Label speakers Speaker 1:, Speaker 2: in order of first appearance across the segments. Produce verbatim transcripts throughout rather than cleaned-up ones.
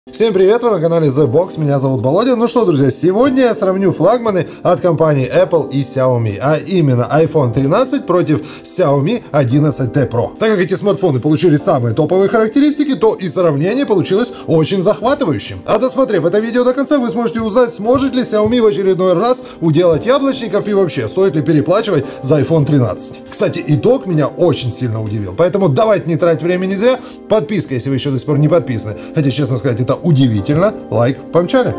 Speaker 1: Всем привет, вы на канале The Box, меня зовут Володя. Ну что, друзья, сегодня я сравню флагманы от компании Apple и Xiaomi, а именно айфон тринадцать против Xiaomi одиннадцать ти Pro. Так как эти смартфоны получили самые топовые характеристики, то и сравнение получилось очень захватывающим. А досмотрев это видео до конца, вы сможете узнать, сможет ли Xiaomi в очередной раз уделать яблочников и вообще, стоит ли переплачивать за айфон тринадцать. Кстати, итог меня очень сильно удивил, поэтому давайте не тратить времени зря. Подписка, если вы еще до сих пор не подписаны. Хотя, честно сказать, это удивительно. Лайк, помчали.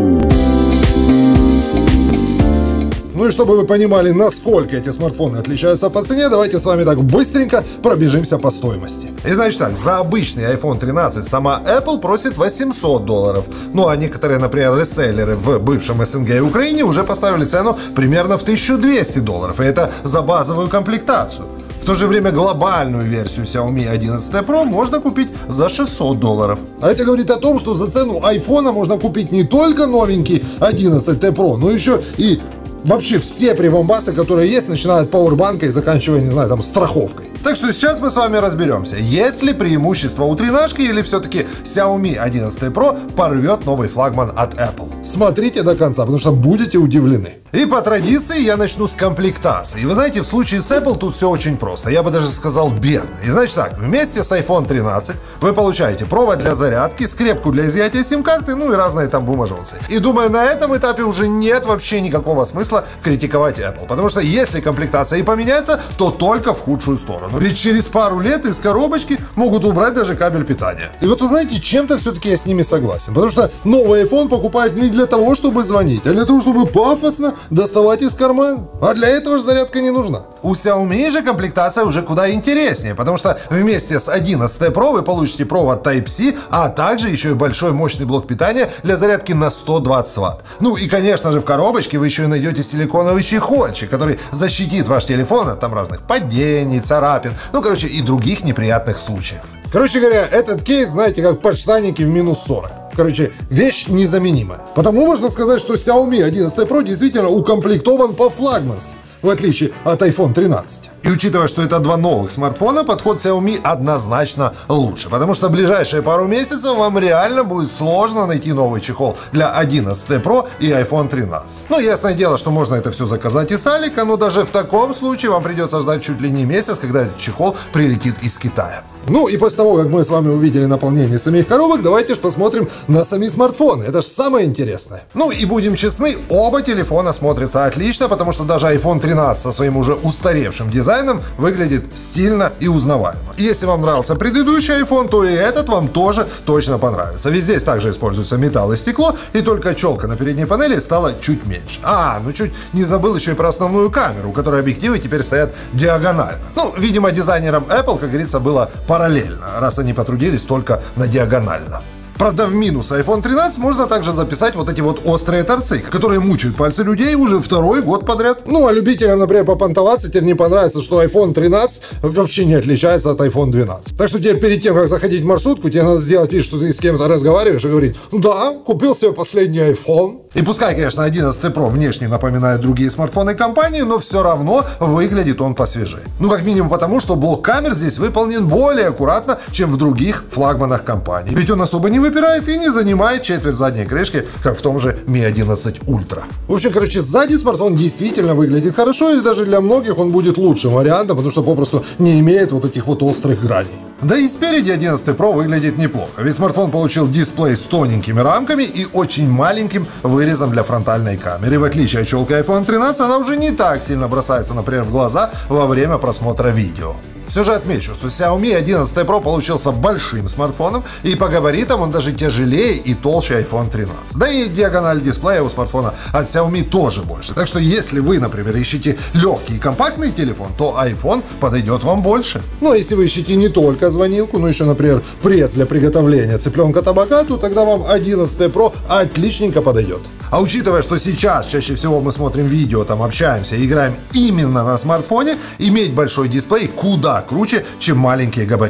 Speaker 1: Ну и чтобы вы понимали, насколько эти смартфоны отличаются по цене, давайте с вами так быстренько пробежимся по стоимости. И значит так, за обычный айфон тринадцать сама Apple просит восемьсот долларов. Ну а некоторые, например, реселлеры в бывшем СНГ и Украине уже поставили цену примерно в тысячу двести долларов. И это за базовую комплектацию. В то же время глобальную версию Xiaomi одиннадцать ти Pro можно купить за шестьсот долларов. А это говорит о том, что за цену айфона можно купить не только новенький одиннадцать ти Pro, но еще и вообще все прибамбасы, которые есть, начиная от пауэрбанка и заканчивая, не знаю, там, страховкой. Так что сейчас мы с вами разберемся, есть ли преимущество у тринашки или все-таки Xiaomi одиннадцать ти Pro порвет новый флагман от Apple. Смотрите до конца, потому что будете удивлены. И по традиции я начну с комплектации. И вы знаете, в случае с Apple тут все очень просто. Я бы даже сказал бедно. И значит так, вместе с айфон тринадцать вы получаете провод для зарядки, скрепку для изъятия сим-карты, ну и разные там бумажонцы. И думаю, на этом этапе уже нет вообще никакого смысла критиковать Apple. Потому что если комплектация и поменяется, то только в худшую сторону. Ведь через пару лет из коробочки могут убрать даже кабель питания. И вот вы знаете, чем-то все-таки я с ними согласен. Потому что новый iPhone покупают не для того, чтобы звонить, а для того, чтобы пафосно доставать из кармана. А для этого же зарядка не нужна. У Xiaomi же комплектация уже куда интереснее, потому что вместе с одиннадцать ти Pro вы получите провод Type-C, а также еще и большой мощный блок питания для зарядки на сто двадцать ватт. Ну и, конечно же, в коробочке вы еще и найдете силиконовый чехольчик, который защитит ваш телефон от там разных падений, царапин, ну, короче, и других неприятных случаев. Короче говоря, этот кейс, знаете, как подштанники в минус сорок. Короче, вещь незаменимая. Потому можно сказать, что Xiaomi одиннадцать ти Pro действительно укомплектован по-флагмански, в отличие от айфон тринадцать. И учитывая, что это два новых смартфона, подход Xiaomi однозначно лучше. Потому что в ближайшие пару месяцев вам реально будет сложно найти новый чехол для одиннадцать ти Pro и айфон тринадцать. Ну, ясное дело, что можно это все заказать из Алика, но даже в таком случае вам придется ждать чуть ли не месяц, когда этот чехол прилетит из Китая. Ну и после того, как мы с вами увидели наполнение самих коробок, давайте же посмотрим на сами смартфоны. Это же самое интересное. Ну и будем честны, оба телефона смотрятся отлично, потому что даже айфон тринадцать со своим уже устаревшим дизайном выглядит стильно и узнаваемо. И если вам нравился предыдущий iPhone, то и этот вам тоже точно понравится. Ведь здесь также используется металл и стекло, и только челка на передней панели стала чуть меньше. А, ну чуть не забыл еще и про основную камеру, у которой объективы теперь стоят диагонально. Ну, видимо, дизайнерам Apple, как говорится, было параллельно, раз они потрудились только на диагонально. Правда, в минус айфон тринадцать можно также записать вот эти вот острые торцы, которые мучают пальцы людей уже второй год подряд. Ну, а любителям, например, попонтоваться, теперь не понравится, что айфон тринадцать вообще не отличается от айфон двенадцать. Так что теперь перед тем, как заходить в маршрутку, тебе надо сделать вид, что ты с кем-то разговариваешь и говорить: да, купил себе последний iPhone. И пускай, конечно, одиннадцать ти Pro внешне напоминает другие смартфоны компании, но все равно выглядит он посвежее. Ну, как минимум потому, что блок камер здесь выполнен более аккуратно, чем в других флагманах компании. Ведь он особо не выпирает и не занимает четверть задней крышки, как в том же ми одиннадцать Ultra. В общем, короче, сзади смартфон действительно выглядит хорошо, и даже для многих он будет лучшим вариантом, потому что попросту не имеет вот этих вот острых граней. Да и спереди одиннадцать ти Pro выглядит неплохо, ведь смартфон получил дисплей с тоненькими рамками и очень маленьким вырезом для фронтальной камеры. И в отличие от челки айфон тринадцать, она уже не так сильно бросается, например, в глаза во время просмотра видео. Все же отмечу, что Xiaomi одиннадцать ти Pro получился большим смартфоном, и по габаритам он даже тяжелее и толще айфон тринадцать. Да и диагональ дисплея у смартфона от Xiaomi тоже больше. Так что если вы, например, ищете легкий и компактный телефон, то iPhone подойдет вам больше. Ну а если вы ищете не только звонилку, но еще, например, пресс для приготовления цыпленка табака, то тогда вам одиннадцать ти Pro отличненько подойдет. А учитывая, что сейчас чаще всего мы смотрим видео, там общаемся и играем именно на смартфоне, иметь большой дисплей куда круче, чем маленькие габариты.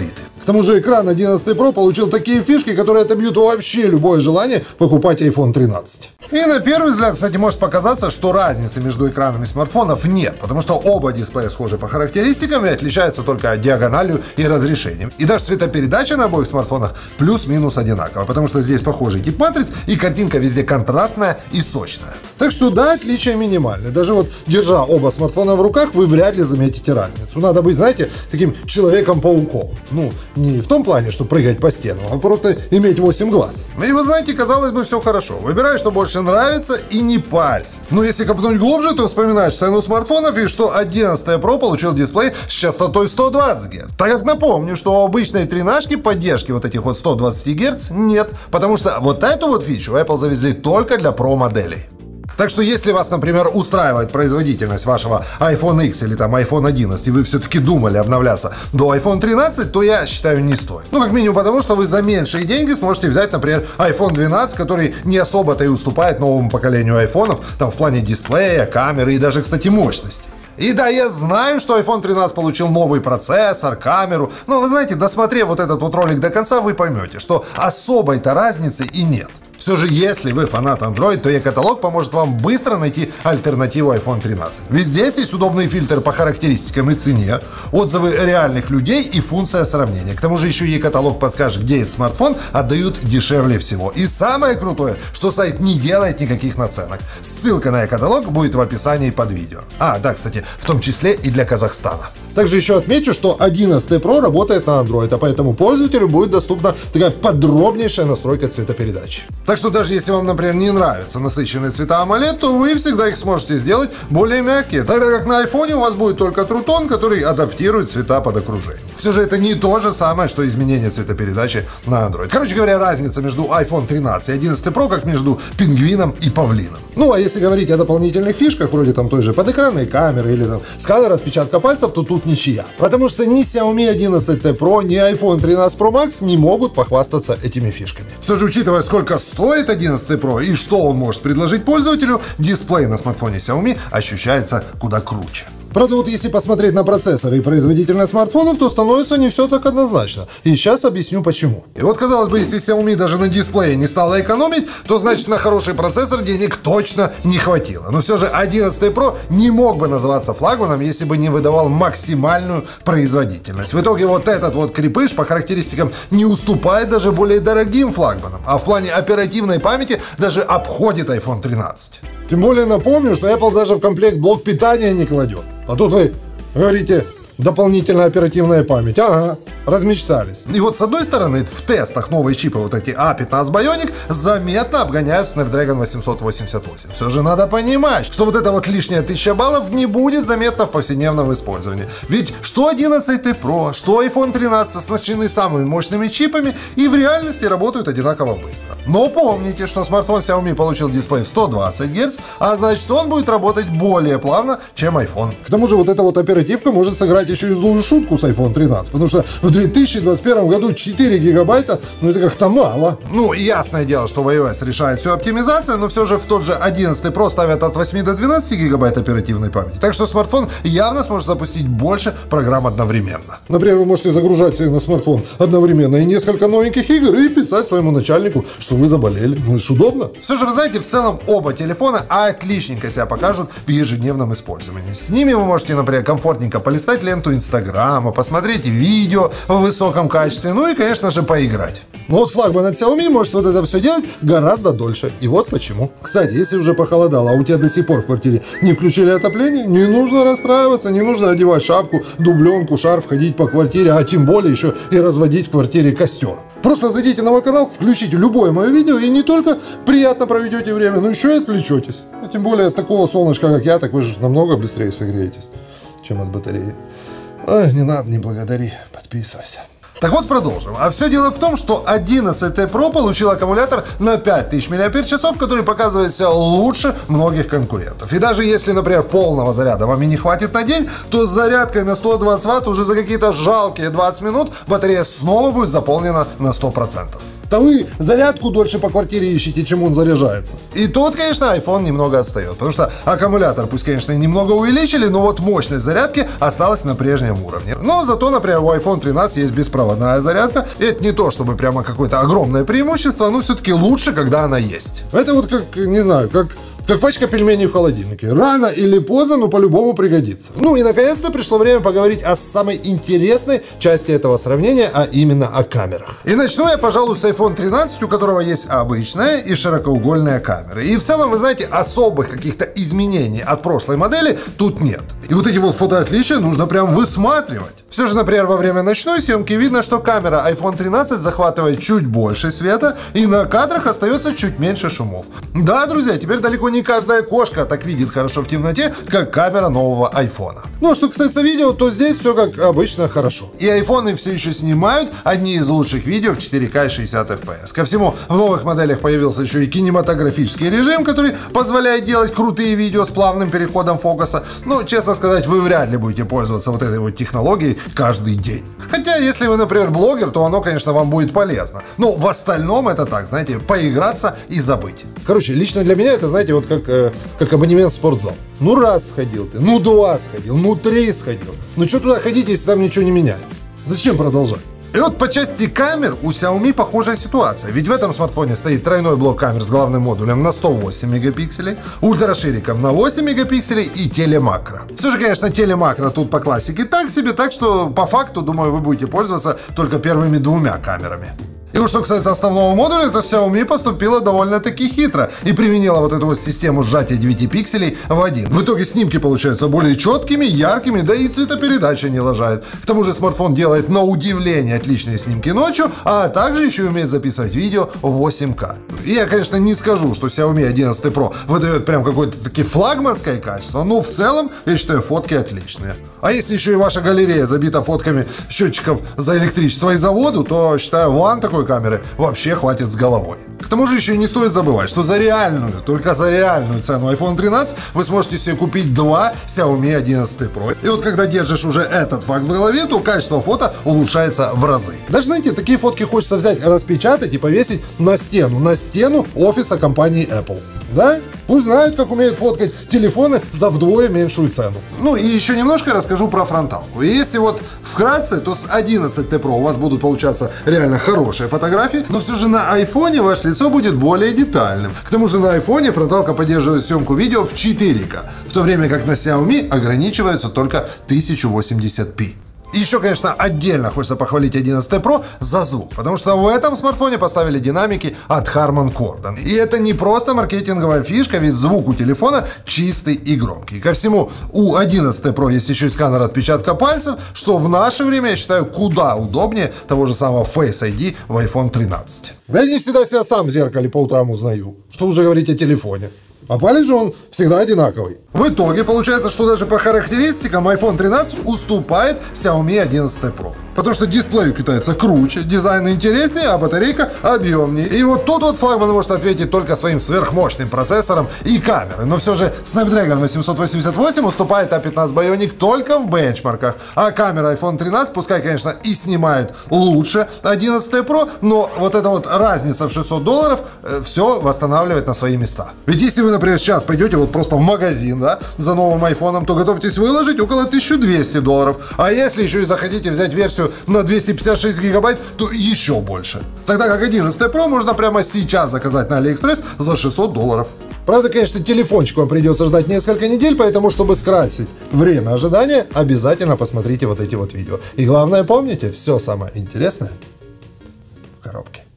Speaker 1: К тому же экран одиннадцать про получил такие фишки, которые отобьют вообще любое желание покупать айфон тринадцать. И на первый взгляд, кстати, может показаться, что разницы между экранами смартфонов нет, потому что оба дисплея схожи по характеристикам и отличаются только диагональю и разрешением. И даже цветопередача на обоих смартфонах плюс-минус одинаковая, потому что здесь похожий тип матриц и картинка везде контрастная и сочная. Так что да, отличия минимальны. Даже вот держа оба смартфона в руках, вы вряд ли заметите разницу. Надо быть, знаете, таким человеком-пауком. Ну, не в том плане, что прыгать по стенам, а просто иметь восемь глаз. И вы знаете, казалось бы, все хорошо. Выбирай, что больше нравится, и не парься. Но если копнуть глубже, то вспоминаешь цену смартфонов и что одиннадцать про получил дисплей с частотой сто двадцать герц. Так как напомню, что у обычной тринашки поддержки вот этих вот сто двадцать герц нет, потому что вот эту вот фичу Apple завезли только для Pro моделей. Так что если вас, например, устраивает производительность вашего айфон икс или там айфон одиннадцать, и вы все-таки думали обновляться до айфон тринадцать, то я считаю, не стоит. Ну, как минимум потому, что вы за меньшие деньги сможете взять, например, айфон двенадцать, который не особо-то и уступает новому поколению айфонов, там в плане дисплея, камеры и даже, кстати, мощности. И да, я знаю, что айфон тринадцать получил новый процессор, камеру, но вы знаете, досмотрев вот этот вот ролик до конца, вы поймете, что особой-то разницы и нет. Все же, если вы фанат Android, то e-каталог поможет вам быстро найти альтернативу айфон тринадцать. Ведь здесь есть удобный фильтр по характеристикам и цене, отзывы реальных людей и функция сравнения. К тому же еще e-каталог подскажет, где этот смартфон отдают дешевле всего. И самое крутое, что сайт не делает никаких наценок. Ссылка на e-каталог будет в описании под видео. А, да, кстати, в том числе и для Казахстана. Также еще отмечу, что одиннадцать про работает на Android, а поэтому пользователю будет доступна такая подробнейшая настройка цветопередачи. Так что даже если вам, например, не нравятся насыщенные цвета AMOLED, то вы всегда их сможете сделать более мягкие, тогда как на айфоне у вас будет только True Tone, который адаптирует цвета под окружение. Все же это не то же самое, что изменение цветопередачи на Android. Короче говоря, разница между айфон тринадцать и одиннадцать про как между пингвином и павлином. Ну а если говорить о дополнительных фишках, вроде там той же подэкранной камеры или там сканер отпечатка пальцев, то тут ничья. Потому что ни Xiaomi одиннадцать про, ни айфон тринадцать про макс не могут похвастаться этими фишками. Все же, учитывая, сколько стоит одиннадцать про и что он может предложить пользователю, дисплей на смартфоне Xiaomi ощущается куда круче. Правда, вот если посмотреть на процессоры и производительность смартфонов, то становится не все так однозначно. И сейчас объясню почему. И вот, казалось бы, если Xiaomi даже на дисплее не стала экономить, то значит на хороший процессор денег точно не хватило. Но все же одиннадцать про не мог бы называться флагманом, если бы не выдавал максимальную производительность. В итоге вот этот вот крепыш по характеристикам не уступает даже более дорогим флагманам, а в плане оперативной памяти даже обходит айфон тринадцать. Тем более напомню, что Apple даже в комплект блок питания не кладет. А тут вы говорите, дополнительная оперативная память. Ага, размечтались. И вот с одной стороны, в тестах новые чипы, вот эти а пятнадцать Bionic, заметно обгоняют Snapdragon восемьсот восемьдесят восемь. Все же надо понимать, что вот эта вот лишняя тысяча баллов не будет заметна в повседневном использовании. Ведь что одиннадцать про, что айфон тринадцать оснащены самыми мощными чипами и в реальности работают одинаково быстро. Но помните, что смартфон Xiaomi получил дисплей в сто двадцать герц, а значит он будет работать более плавно, чем iPhone. К тому же вот эта вот оперативка может сыграть еще и злую шутку с айфон тринадцать, потому что в две тысячи двадцать первом году четыре гигабайта, ну это как-то мало. Ну, ясное дело, что в iOS решает всю оптимизацию, но все же в тот же одиннадцать про ставят от восьми до двенадцати гигабайт оперативной памяти. Так что смартфон явно сможет запустить больше программ одновременно. Например, вы можете загружать на смартфон одновременно и несколько новеньких игр и писать своему начальнику, что вы заболели. Ну, это ж удобно. Все же, вы знаете, в целом оба телефона отличненько себя покажут в ежедневном использовании. С ними вы можете, например, комфортненько полистать ленту Инстаграма, посмотреть видео в высоком качестве, ну и, конечно же, поиграть. Но вот флагман от Xiaomi может вот это все делать гораздо дольше. И вот почему. Кстати, если уже похолодало, а у тебя до сих пор в квартире не включили отопление, не нужно расстраиваться, не нужно одевать шапку, дубленку, шарф, ходить по квартире, а тем более еще и разводить в квартире костер. Просто зайдите на мой канал, включите любое мое видео и не только приятно проведете время, но еще и отвлечетесь. А тем более от такого солнышка, как я, так вы же намного быстрее согреетесь, чем от батареи. Ой, не надо, не благодари, подписывайся. Так вот, продолжим. А все дело в том, что одиннадцать про получил аккумулятор на пять тысяч миллиампер-часов, который показывает себя лучше многих конкурентов. И даже если, например, полного заряда вам и не хватит на день, то с зарядкой на сто двадцать ватт уже за какие-то жалкие двадцать минут батарея снова будет заполнена на сто процентов. то вы зарядку дольше по квартире ищете, чем он заряжается. И тут, конечно, iPhone немного отстает, потому что аккумулятор, пусть, конечно, немного увеличили, но вот мощность зарядки осталась на прежнем уровне. Но зато, например, у айфон тринадцать есть беспроводная зарядка. И это не то, чтобы прямо какое-то огромное преимущество, но все-таки лучше, когда она есть. Это вот как, не знаю, как... Как пачка пельменей в холодильнике. Рано или поздно, но по-любому пригодится. Ну и наконец-то пришло время поговорить о самой интересной части этого сравнения, а именно о камерах. И начну я, пожалуй, с айфон тринадцать, у которого есть обычная и широкоугольная камеры. И в целом, вы знаете, особых каких-то изменений от прошлой модели тут нет. И вот эти вот фотоотличия нужно прям высматривать. Все же, например, во время ночной съемки видно, что камера айфон тринадцать захватывает чуть больше света, и на кадрах остается чуть меньше шумов. Да, друзья, теперь далеко не каждая кошка так видит хорошо в темноте, как камера нового айфона. Ну, а что касается видео, то здесь все как обычно хорошо. И айфоны все еще снимают одни из лучших видео в четыре ка и шестьдесят эф пи эс. Ко всему, в новых моделях появился еще и кинематографический режим, который позволяет делать крутые видео с плавным переходом фокуса. Но, честно сказать, вы вряд ли будете пользоваться вот этой вот технологией каждый день. Хотя, если вы, например, блогер, то оно, конечно, вам будет полезно. Но в остальном это так, знаете, поиграться и забыть. Короче, лично для меня это, знаете, вот как, э, как абонемент в спортзал. Ну раз сходил ты, ну два сходил, ну три сходил. Ну что туда ходить, если там ничего не меняется? Зачем продолжать? И вот по части камер у Xiaomi похожая ситуация. Ведь в этом смартфоне стоит тройной блок камер с главным модулем на сто восемь мегапикселей, ультрашириком на восемь мегапикселей и телемакро. Все же, конечно, телемакро тут по классике так себе, так что по факту, думаю, вы будете пользоваться только первыми двумя камерами. И вот что касается основного модуля, то Xiaomi поступила довольно-таки хитро и применила вот эту вот систему сжатия девяти пикселей в один. В итоге снимки получаются более четкими, яркими, да и цветопередача не лажает. К тому же смартфон делает на удивление отличные снимки ночью, а также еще и умеет записывать видео в восемь ка. И я, конечно, не скажу, что Xiaomi одиннадцать Pro выдает прям какое-то таки флагманское качество, но в целом я считаю фотки отличные. А если еще и ваша галерея забита фотками счетчиков за электричество и за воду, то считаю, вам такой камеры вообще хватит с головой. К тому же еще и не стоит забывать, что за реальную, только за реальную цену айфон тринадцать вы сможете себе купить два Xiaomi одиннадцать Pro. И вот когда держишь уже этот факт в голове, то качество фото улучшается в разы. Даже, знаете, такие фотки хочется взять, распечатать и повесить на стену, на стену офиса компании Apple. Да? Пусть знают, как умеют фоткать телефоны за вдвое меньшую цену. Ну и еще немножко расскажу про фронталку. И если вот вкратце, то с одиннадцать Т Pro у вас будут получаться реально хорошие фотографии, но все же на айфоне ваше лицо будет более детальным. К тому же на айфоне фронталка поддерживает съемку видео в четыре ка, в то время как на Xiaomi ограничивается только тысяча восемьдесят пи. И еще, конечно, отдельно хочется похвалить одиннадцать Pro за звук, потому что в этом смартфоне поставили динамики от Harman Kardon. И это не просто маркетинговая фишка, ведь звук у телефона чистый и громкий. Ко всему, у одиннадцать Pro есть еще и сканер отпечатка пальцев, что в наше время, я считаю, куда удобнее того же самого Face ай ди в айфон тринадцать. Да я не всегда себя сам в зеркале по утрам узнаю. Что уже говорить о телефоне. А палец же он всегда одинаковый. В итоге получается, что даже по характеристикам айфон тринадцать уступает Xiaomi одиннадцать Pro. Потому что дисплей у китайца круче, дизайн интереснее, а батарейка объемнее. И вот тут вот флагман может ответить только своим сверхмощным процессором и камерой. Но все же Snapdragon восемьсот восемьдесят восемь уступает а пятнадцать Bionic только в бенчмарках. А камера айфон тринадцать, пускай, конечно, и снимает лучше одиннадцать Pro, но вот эта вот разница в шестьсот долларов э, все восстанавливает на свои места. Ведь если вы, например, сейчас пойдете вот просто в магазин, да, за новым айфоном, то готовьтесь выложить около тысячи двухсот долларов. А если еще и захотите взять версию на двести пятьдесят шесть гигабайт, то еще больше. Тогда как одиннадцать Pro можно прямо сейчас заказать на AliExpress за шестьсот долларов. Правда, конечно, телефончик вам придется ждать несколько недель, поэтому, чтобы скрасить время ожидания, обязательно посмотрите вот эти вот видео. И главное, помните, все самое интересное в коробке.